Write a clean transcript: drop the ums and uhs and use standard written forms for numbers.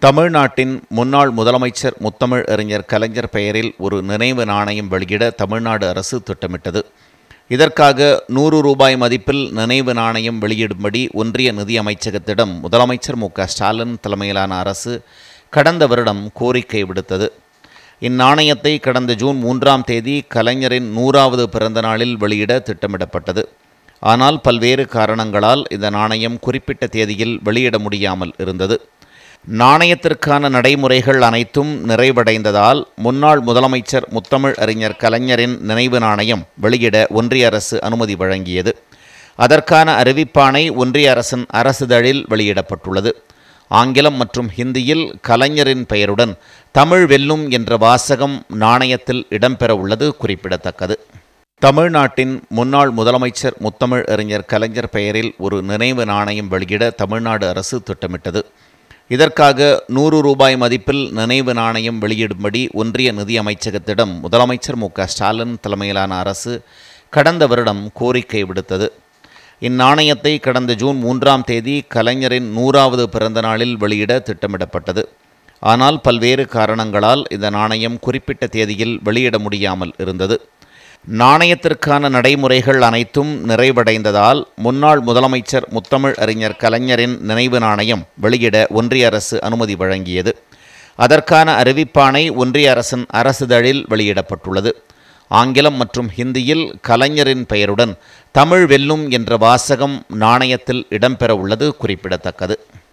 தமிழ்நாட்டின் முன்னாள் முதலமைச்சர் முத்தமிழ் அறிஞர் கலைஞர் பெயரில் ஒரு நினைவு நாணயம் வெளியிட தமிழ்நாடு அரசு திட்டமிட்டது. இதற்காக ₹100 மதிப்பில் நினைவு நாணயம் வெளியிடும்படி ஒன்றிய நிதி அமைச்சகத்திடம் முதலமைச்சர் மு.க.ஸ்டாலின் தலைமையிலான அரசு கடந்த வருடம் கோரிக்கை விடுத்தது. இந்நாணயத்தை கடந்த ஜூன் 3ஆம் தேதி கலைஞரின் 100வது பிறந்த நாளில் வெளியிட திட்டமிடப்பட்டது. ஆனால் பல்வேறு காரணங்களால் இந்த நாணயம் குறிப்பிட்ட தேதியில் வெளியிட முடியாமல் இருந்தது. நாணயத்திற்கான நடைமுறைகள் அனைத்தும் நிறைவடைந்ததால் முன்னாள் முதலமைச்சர் முத்தமிழ் அறிஞர் கலைஞரின் நினைவு நாணயம் வெளியிட ஒன்றிய அரசு அனுமதி வழங்கியது. அதற்கான அறிவிப்பாணை ஒன்றிய அரசின் அரசிதழில் வெளியிடப்பட்டுள்ளது. ஆங்கிலம் மற்றும் ஹிந்தியில் கலைஞரின் பெயருடன் தமிழ் வெல்லும் என்ற வாசகம் நாணயத்தில் இடம்பெற உள்ளது குறிப்பிடத்தக்கது. தமிழ்நாட்டின் முன்னாள் முதலமைச்சர் முத்தமிழ் அறிஞர் கலைஞர் பெயரில் ஒரு நினைவு நாணயம் வெளியிட தமிழ்நாடு அரசு திட்டமிட்டது. இதற்காக ₹100 மதிப்பில் நினைவு நாணயம் வெளியிடும்படி ஒன்றிய நிதி அமைச்சகத்திடம் முதலமைச்சர் மு.க.ஸ்டாலின் தலைமையிலான அரசு கடந்த வருடம் கோரிக்கை விடுத்தது. இந்நாணயத்தை கடந்த ஜூன் 3ஆம் தேதி கலைஞரின் 100வது பிறந்த நாளில் வெளியிட திட்டமிடப்பட்டது. ஆனால் பல்வேறு காரணங்களால் இந்த நாணயம் குறிப்பிட்ட தேதியில் வெளியிட முடியாமல் இருந்தது. நாணயத்திற்கான நடைமுறைகள் அனைத்தும் நிறைவடைந்ததால் முன்னாள் முதலமைச்சர் முத்தமிழ் அறிஞர் கலைஞரின் நினைவு நாணயம் வெளியிட ஒன்றிய அரசு அனுமதி வழங்கியது. அதற்கான அறிவிப்பாணை ஒன்றிய அரசின் அரசிதழில் வெளியிடப்பட்டுள்ளது. ஆங்கிலம் மற்றும் ஹிந்தியில் கலைஞரின் பெயருடன் தமிழ் வெல்லும் என்ற வாசகம் நாணயத்தில் இடம்பெற உள்ளது குறிப்பிடத்தக்கது.